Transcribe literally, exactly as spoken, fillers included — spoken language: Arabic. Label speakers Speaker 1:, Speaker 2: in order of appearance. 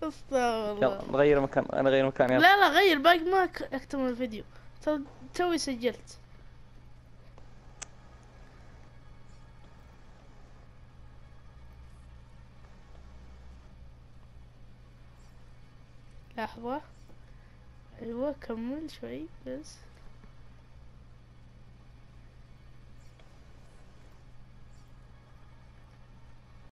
Speaker 1: استغفر الله.
Speaker 2: يلا نغير مكان، انا اغير مكان، يلا.
Speaker 1: لا لا غير باقي ما ك- اكتمل الفيديو. تو- توي سجلت. لحظة. ايوه كمل شوي بس.